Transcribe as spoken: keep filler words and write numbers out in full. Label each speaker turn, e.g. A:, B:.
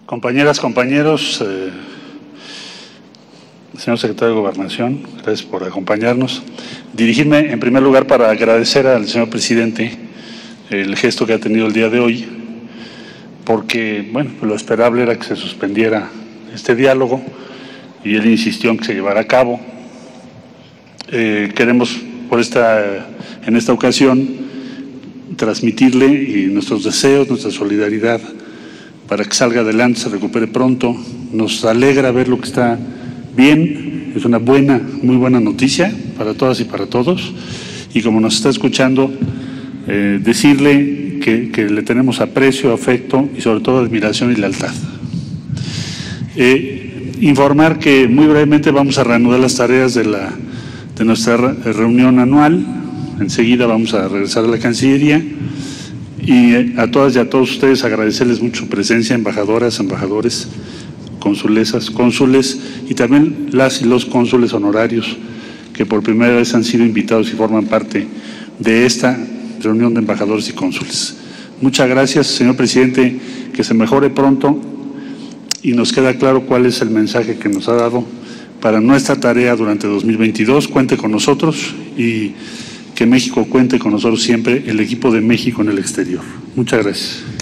A: Compañeras, compañeros, eh, señor secretario de Gobernación, gracias por acompañarnos. Dirigirme en primer lugar para agradecer al señor presidente el gesto que ha tenido el día de hoy, porque, bueno, lo esperable era que se suspendiera este diálogo y él insistió en que se llevara a cabo. Eh, queremos, por esta, en esta ocasión, transmitirle y nuestros deseos, nuestra solidaridad para que salga adelante, se recupere pronto. Nos alegra ver lo que está bien, es una buena, muy buena noticia para todas y para todos. Y como nos está escuchando, eh, decirle que, que le tenemos aprecio, afecto y sobre todo admiración y lealtad. Eh, informar que muy brevemente vamos a reanudar las tareas de, la, de nuestra reunión anual. Enseguida vamos a regresar a la Cancillería. Y a todas y a todos ustedes agradecerles mucho su presencia, embajadoras, embajadores, consulesas, cónsules y también las y los cónsules honorarios que por primera vez han sido invitados y forman parte de esta reunión de embajadores y cónsules. Muchas gracias, señor presidente, que se mejore pronto y nos queda claro cuál es el mensaje que nos ha dado para nuestra tarea durante dos mil veintidós. Cuente con nosotros y que México cuente con nosotros siempre, el equipo de México en el exterior. Muchas gracias.